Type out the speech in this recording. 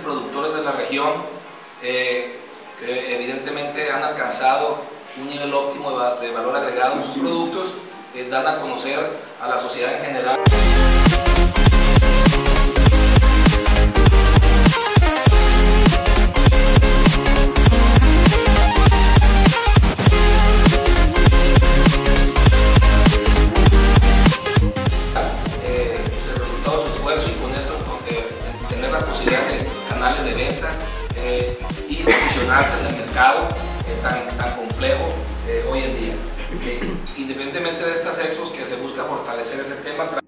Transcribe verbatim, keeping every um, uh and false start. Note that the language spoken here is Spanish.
productores de la región eh, que evidentemente han alcanzado un nivel óptimo de, de valor agregado en sus productos, eh, dan a conocer a la sociedad en general. Las posibilidades de canales de venta eh, y posicionarse en el mercado eh, tan, tan complejo eh, hoy en día. Eh, independientemente de estas expos que se busca fortalecer ese tema.